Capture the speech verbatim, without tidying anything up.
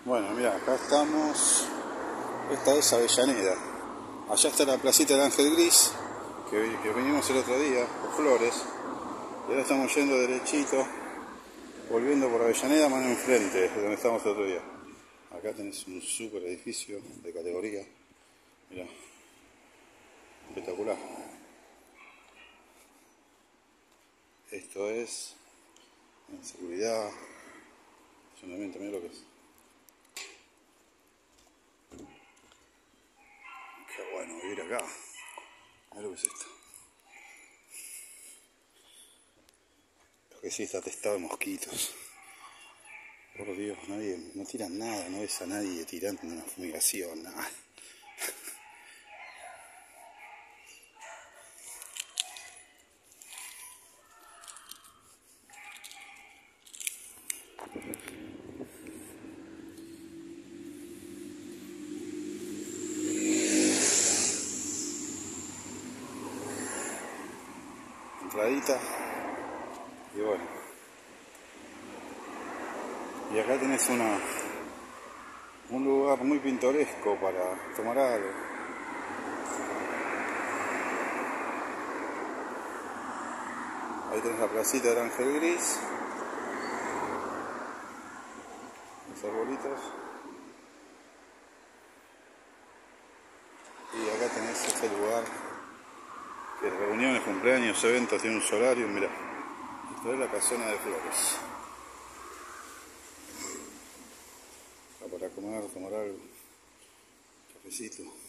Bueno, mira, acá estamos. Esta es Avellaneda. Allá está la placita del Ángel Gris, que, que vinimos el otro día, por Flores. Y ahora estamos yendo derechito, volviendo por Avellaneda, mano enfrente, de donde estábamos el otro día. Acá tenés un super edificio de categoría. Mirá, espectacular. Esto es en seguridad. Funcionamiento, mirá lo que es. Qué bueno vivir acá. Mirá lo que es esto. Lo que sí está atestado de mosquitos. Por Dios, nadie, no tiran nada, no ves a nadie tirando una fumigación, nada. Entradita. Y bueno. Y acá tenés una un lugar muy pintoresco para tomar algo. Ahí tenés la placita del Ángel Gris. Los arbolitos. Y acá tenés este lugar que es reuniones, cumpleaños, eventos, tiene un solario. Mirá, esto es la casona de Flores. Para comer, tomar algo, cafecito.